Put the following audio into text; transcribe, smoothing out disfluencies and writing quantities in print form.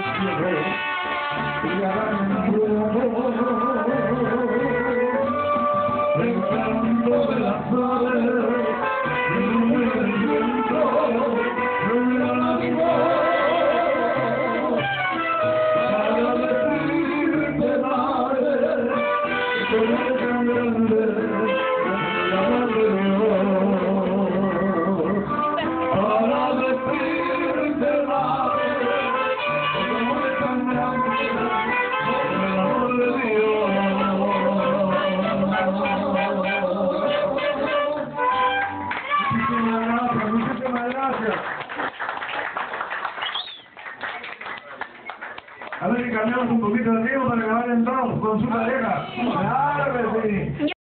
A ver si cambiamos un poquito de tiempo para que vayan todos con su pareja. ¡Claro que sí!